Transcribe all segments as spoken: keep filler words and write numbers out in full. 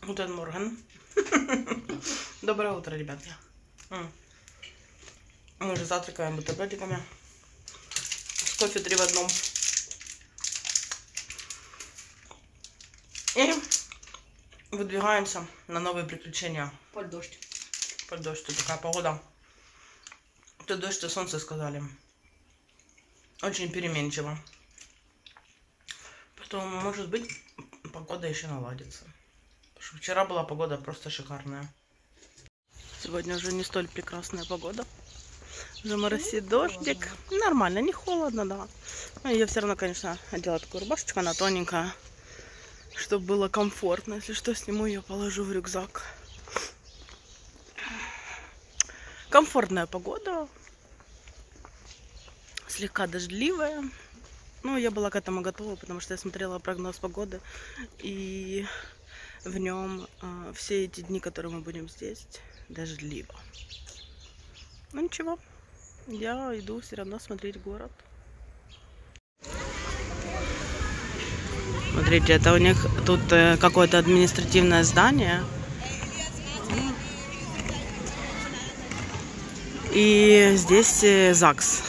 Гутен Морген. Доброе утро, ребятки. Мы уже завтракаем бутербродиками с кофе три в одном. И выдвигаемся на новые приключения. Под дождь. Под дождь. Тут такая погода. То дождь, то солнце, сказали. Очень переменчиво. Поэтому, может быть, погода еще наладится. Потому что вчера была погода просто шикарная. Сегодня уже не столь прекрасная погода. Уже моросит дождик. Нормально, не холодно, да. Но я все равно, конечно, одела такую рубашечку, она тоненькая. Чтобы было комфортно. Если что, сниму ее, положу в рюкзак. Комфортная погода. Слегка дождливая. Ну, я была к этому готова, потому что я смотрела прогноз погоды. И в нем э, все эти дни, которые мы будем здесь, дождливо. Ну, ничего. Я иду все равно смотреть город. Смотрите, это у них тут э, какое-то административное здание. И здесь э, ЗАГС.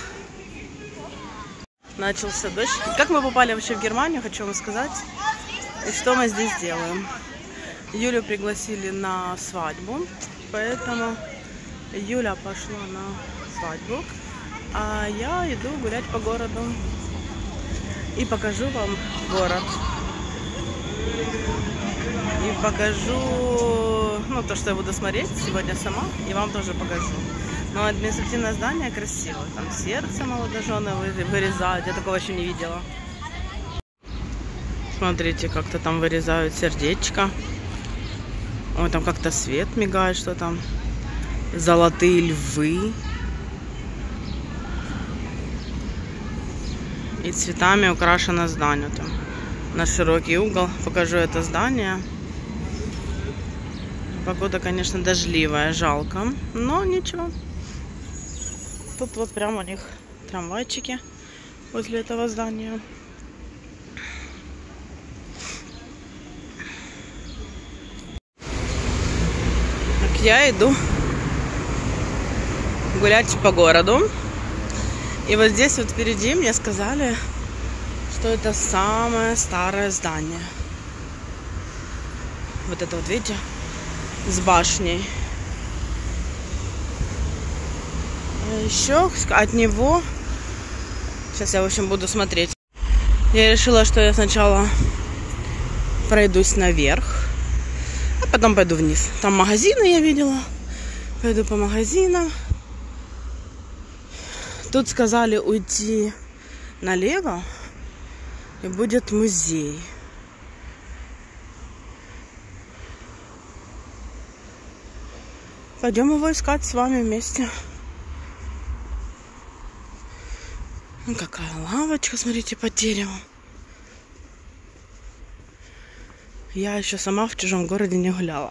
Начался дождь. Как мы попали вообще в Германию, хочу вам сказать. И что мы здесь делаем. Юлю пригласили на свадьбу. Поэтому Юля пошла на свадьбу. А я иду гулять по городу. И покажу вам город. И покажу, ну, то, что я буду смотреть сегодня сама. И вам тоже покажу. Но административное здание красивое. Там сердце молодожены вырезают. Я такого еще не видела. Смотрите, как-то там вырезают сердечко. Ой, там как-то свет мигает, что там. Золотые львы. И цветами украшено здание. Там на широкий угол. Покажу это здание. Погода, конечно, дождливая, жалко. Но ничего. Тут вот прям у них трамвайчики возле этого здания. Так, я иду гулять по городу. И вот здесь вот впереди мне сказали, что это самое старое здание. Вот это вот, видите, с башней. Еще от него, сейчас я, в общем, буду смотреть. Я решила, что я сначала пройдусь наверх, а потом пойду вниз. Там магазины я видела. Пойду по магазинам. Тут сказали уйти налево, и будет музей. Пойдем его искать с вами вместе. Ну, какая лавочка, смотрите, под деревом. Я еще сама в чужом городе не гуляла.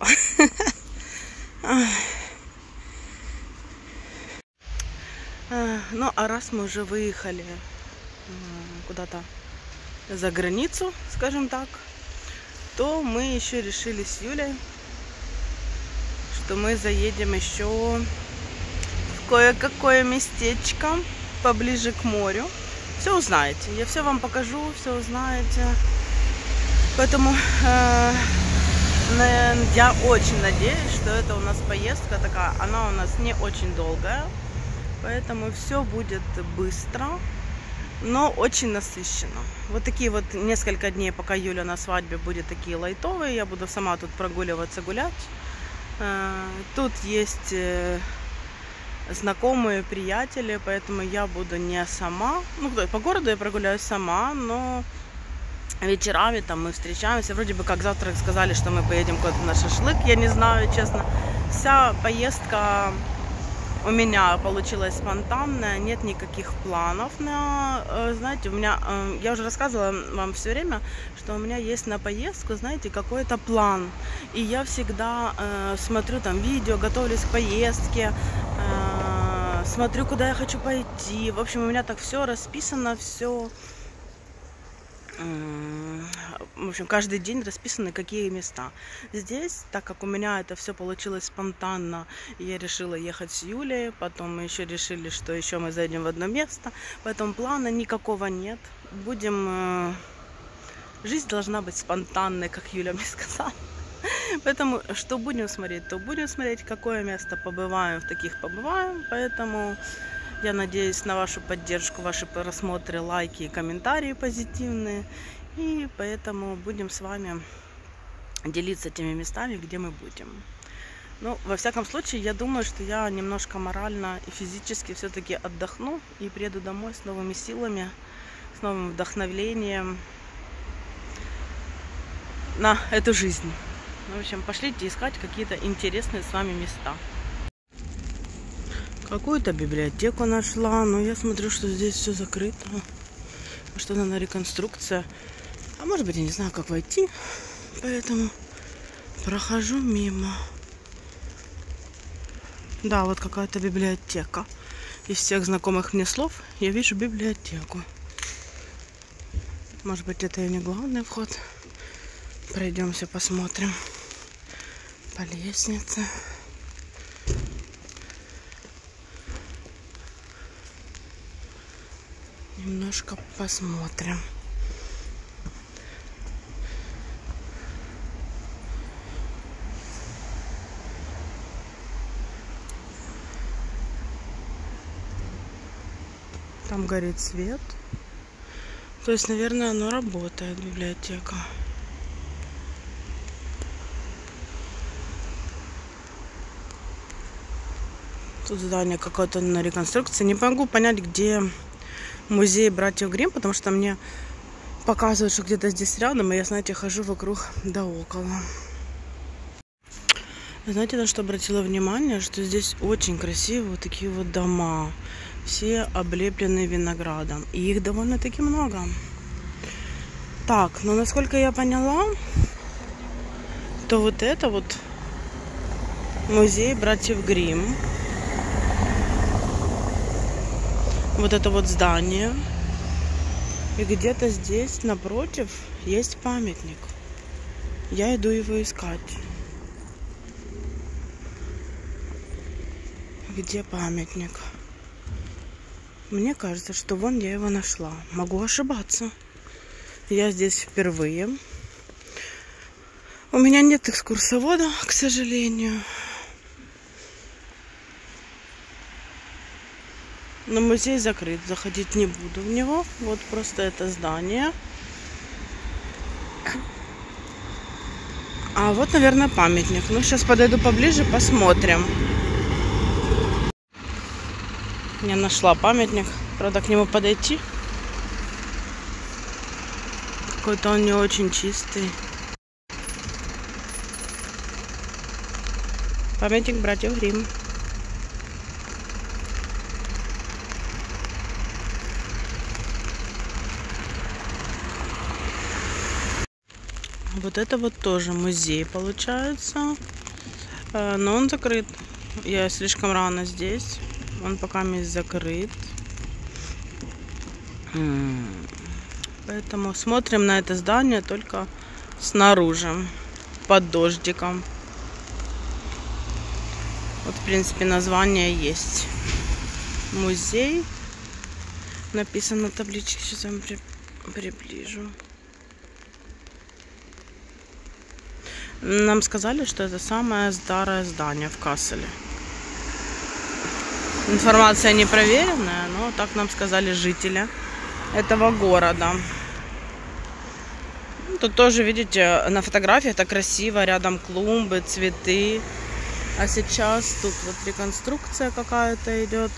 Ну, а раз мы уже выехали куда-то за границу, скажем так, то мы еще решили с Юлей, что мы заедем еще в кое-какое местечко поближе к морю. Все узнаете. Я все вам покажу, все узнаете. Поэтому э, я очень надеюсь, что это у нас поездка такая. Она у нас не очень долгая. Поэтому все будет быстро, но очень насыщенно. Вот такие вот несколько дней, пока Юля на свадьбе, будет такие лайтовые. Я буду сама тут прогуливаться, гулять. Э, тут есть... Э, знакомые, приятели, поэтому я буду не сама. Ну, по городу я прогуляюсь сама, но вечерами там мы встречаемся. Вроде бы как завтра сказали, что мы поедем куда-то на шашлык, я не знаю, честно. Вся поездка у меня получилась спонтанная, нет никаких планов на, знаете, у меня, я уже рассказывала вам все время, что у меня есть на поездку, знаете, какой-то план. И я всегда э, смотрю там видео, готовлюсь к поездке, э, смотрю, куда я хочу пойти. В общем, у меня так все расписано, все В общем, каждый день расписаны какие места. Здесь, так как у меня это все получилось спонтанно, я решила ехать с Юлей, потом мы еще решили, что еще мы зайдем в одно место, поэтому плана никакого нет. Будем... Жизнь должна быть спонтанной, как Юля мне сказала. Поэтому, что будем смотреть, то будем смотреть, какое место побываем, в таких побываем. Поэтому я надеюсь на вашу поддержку, ваши просмотры, лайки и комментарии позитивные. И поэтому будем с вами делиться теми местами, где мы будем. Ну, во всяком случае, я думаю, что я немножко морально и физически все-таки отдохну и приеду домой с новыми силами, с новым вдохновением на эту жизнь. В общем, пошлите искать какие-то интересные с вами места. Какую-то библиотеку нашла, но я смотрю, что здесь все закрыто. Что на реконструкция. А может быть, я не знаю, как войти. Поэтому прохожу мимо. Да, вот какая-то библиотека. Из всех знакомых мне слов я вижу библиотеку. Может быть, это и не главный вход. Пройдемся, посмотрим. По лестнице. Немножко посмотрим. Там горит свет. То есть, наверное, оно работает, библиотека. Тут здание какое-то на реконструкции. Не могу понять, где музей братьев Гримм, потому что мне показывают, что где-то здесь рядом, и я, знаете, хожу вокруг да около. Знаете, на что обратила внимание? Что здесь очень красивые вот такие вот дома. Все облеплены виноградом. И их довольно-таки много. Так, ну насколько я поняла, то вот это вот музей братьев Гримм. Вот это вот здание. И где-то здесь напротив есть памятник. Я иду его искать. Где памятник? Мне кажется, что вон я его нашла. Могу ошибаться. Я здесь впервые. У меня нет экскурсовода, к сожалению. Но музей закрыт, заходить не буду в него. Вот просто это здание. А вот, наверное, памятник. Ну, сейчас подойду поближе, посмотрим. Я нашла памятник. Правда, к нему подойти. Какой-то он не очень чистый. Памятник братьев Гримм. Вот это вот тоже музей получается, но он закрыт. Я слишком рано здесь, он пока не закрыт. Поэтому смотрим на это здание только снаружи, под дождиком. Вот, в принципе, название есть. Музей. Написано на табличке, сейчас я вам приближу. Нам сказали, что это самое старое здание в Касселе. Информация не проверенная, но так нам сказали жители этого города. Тут тоже, видите, на фотографии это красиво, рядом клумбы, цветы. А сейчас тут вот реконструкция какая-то идет.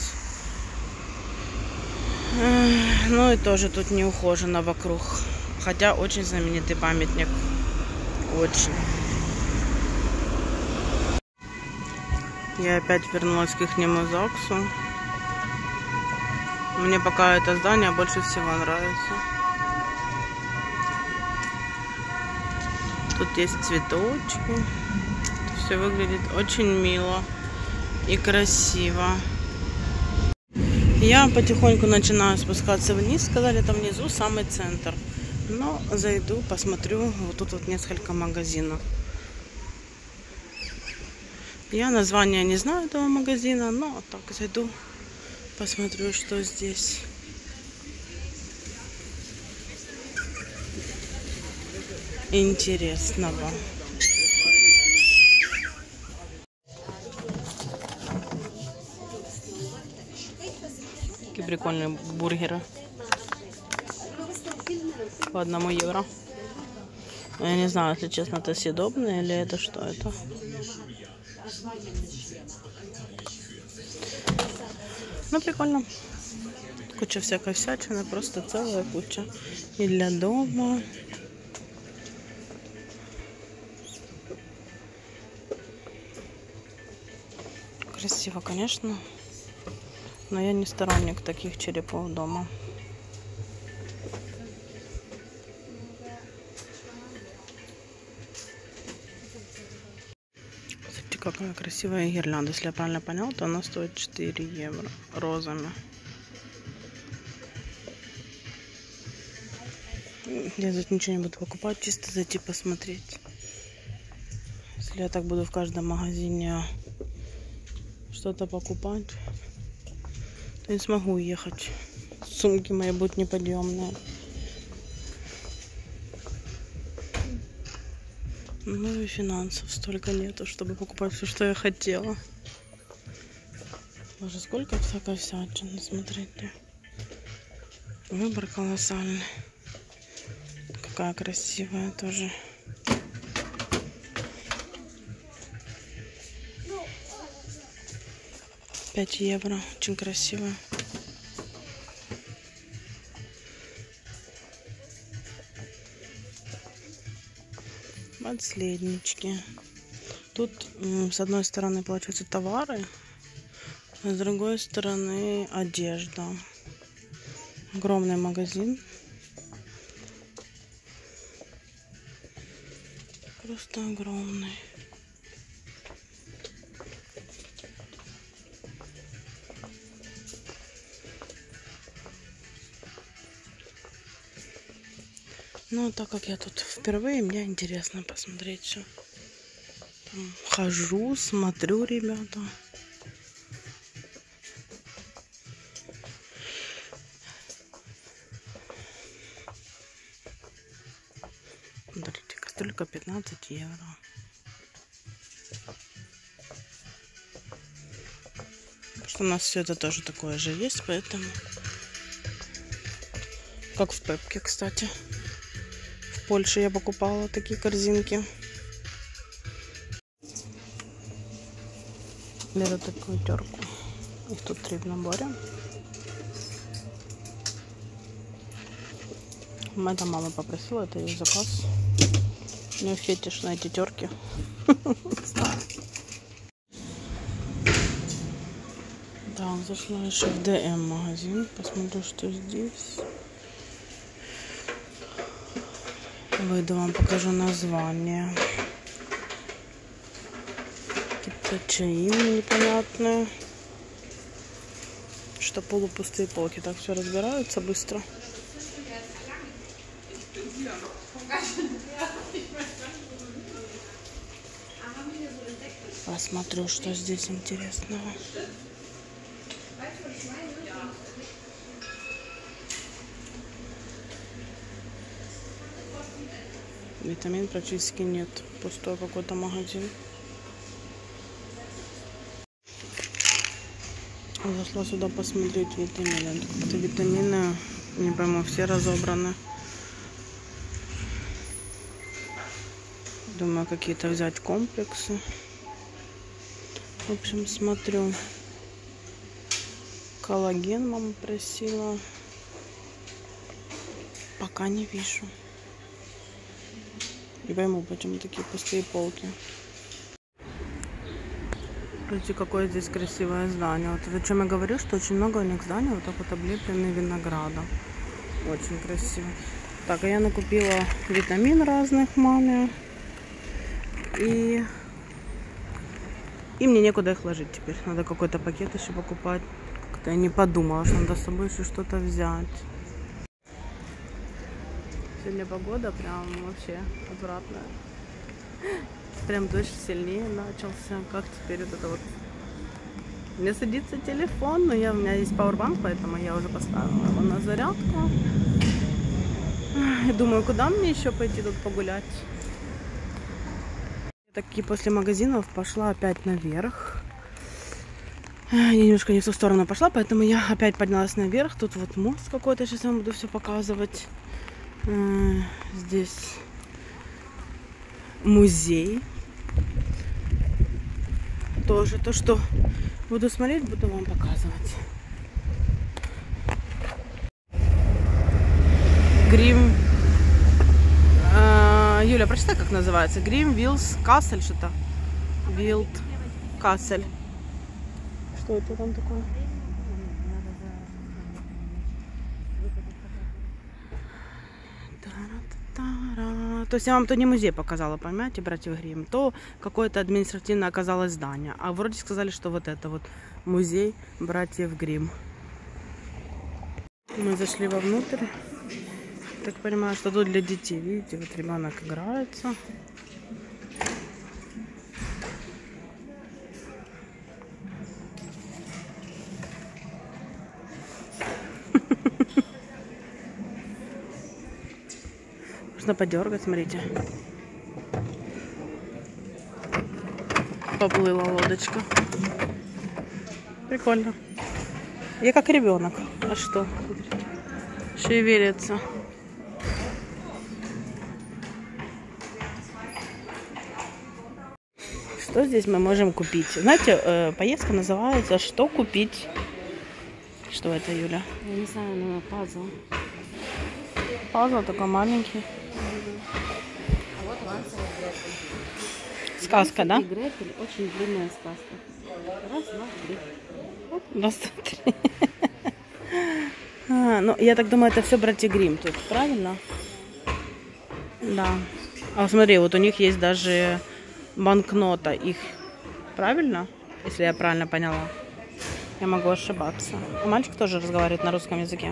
Ну и тоже тут не ухожено вокруг. Хотя очень знаменитый памятник. Очень. Я опять вернулась к ихнему ЗАГСу. Мне пока это здание больше всего нравится. Тут есть цветочки. Все выглядит очень мило и красиво. Я потихоньку начинаю спускаться вниз. Сказали, там внизу самый центр. Но зайду, посмотрю. Вот тут вот несколько магазинов. Я название не знаю этого магазина, но так зайду, посмотрю, что здесь. Интересного. Такие прикольные бургеры. По одному евро. Я не знаю, если честно, это съедобное или это что это. Ну, прикольно. Куча всякой всячины, просто целая куча. И для дома. Красиво, конечно. Но я не сторонник таких черепов дома. Смотрите, какая красивая гирлянда. Если я правильно понял, то она стоит четыре евро розами. Я тут ничего не буду покупать, чисто зайти посмотреть. Если я так буду в каждом магазине что-то покупать, то не смогу уехать. Сумки мои будут неподъемные. Ну и финансов столько нету, чтобы покупать все, что я хотела. Боже, сколько всякой всячины, смотрите. Выбор колоссальный. Какая красивая тоже. пять евро. Очень красивая. Подследнички. Тут с одной стороны получаются товары, а с другой стороны одежда. Огромный магазин. Просто огромный. Ну, так как я тут впервые, мне интересно посмотреть все. Там хожу, смотрю, ребята. Смотрите, кастрюлька пятнадцать евро. Потому что у нас все это тоже такое же есть, поэтому... Как в Пепке, кстати. В Польше я покупала такие корзинки. Беру такую терку. Их тут три в наборе. Моя мама попросила, это ее заказ. У нее фетиш на эти терки. Да, зашла еще в Дэ Эм магазин. Посмотрю, что здесь. Выйду, вам покажу название. Какие-то чаи непонятные. Что полупустые полки. Так все разбираются быстро. Посмотрю, что здесь интересного. Витамин практически нет. Пустой какой-то магазин. Зашла сюда посмотреть витамины. Как-то витамины, не пойму, все разобраны. Думаю, какие-то взять комплексы. В общем, смотрю. Коллаген мама просила. Пока не вижу. Не пойму, почему такие пустые полки. Смотрите, какое здесь красивое здание. Вот о чем я говорю, что очень много у них зданий вот так вот облеплены виноградом. Очень красиво. Так, а я накупила витамин разных маме. И... И мне некуда их ложить теперь. Надо какой-то пакет еще покупать. Как-то я не подумала, что надо с собой еще что-то взять. Сегодня погода прям вообще отвратная. Прям дождь сильнее начался. Как теперь вот это вот... У меня садится телефон, но я, у меня есть пауэрбанк, поэтому я уже поставила его на зарядку. И думаю, куда мне еще пойти тут погулять? Я таки после магазинов пошла опять наверх. Я немножко не в ту сторону пошла, поэтому я опять поднялась наверх. Тут вот мост какой-то, сейчас я вам буду все показывать. Здесь музей. Тоже то, что буду смотреть, буду вам показывать. Грим... Э, Юля, прочитай, как называется. Грим Вилс Кассель что-то. Вилд Кассель. Что это там такое? То есть я вам то не музей показала, понимаете, братьев Гримм, то какое-то административное оказалось здание. А вроде сказали, что вот это вот музей братьев Гримм. Мы зашли вовнутрь. Так понимаю, что тут для детей. Видите, вот ребенок играется. Можно подергать, смотрите. Поплыла лодочка. Прикольно. Я как ребенок. А что? Шевелится. Что здесь мы можем купить? Знаете, поездка называется «Что купить?» Что это, Юля? Я не знаю, но пазл. Пазл такой маленький. А вот Лансер и Гретель. Сказка, да? И Гретель очень длинная сказка. Раз, два, три. Вот, раз, два, три. А, ну, я так думаю, это все братья Гримм тут, правильно? Да. А смотри, вот у них есть даже банкнота их. Правильно? Если я правильно поняла. Я могу ошибаться. А мальчик тоже разговаривает на русском языке.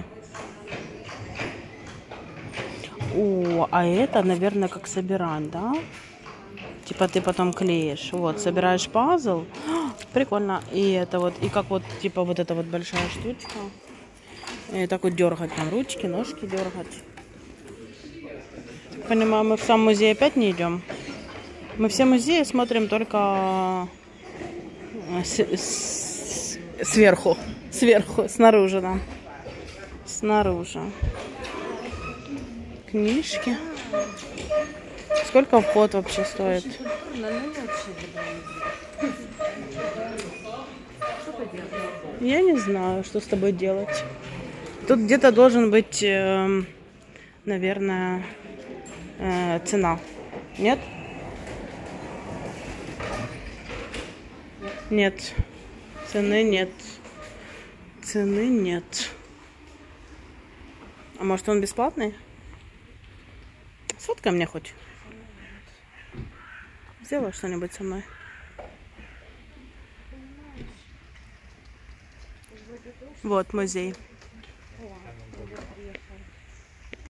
О, а это, наверное, как собирать, да? Типа ты потом клеишь. Вот, собираешь пазл. Прикольно. И это вот, и как вот, типа вот эта вот большая штучка. И так вот дергать там ручки, ножки дергать. Понимаю, мы в сам музей опять не идем. Мы все музеи смотрим только с, с, сверху. Сверху, снаружи, да. Снаружи. Книжки. Сколько вход вообще стоит? Я не знаю, что с тобой делать. Тут где-то должен быть, э, наверное, э, цена. Нет? Нет. Цены нет. Цены нет. А может он бесплатный? Сфоткай мне хоть. Сделай что-нибудь со мной. Вот музей.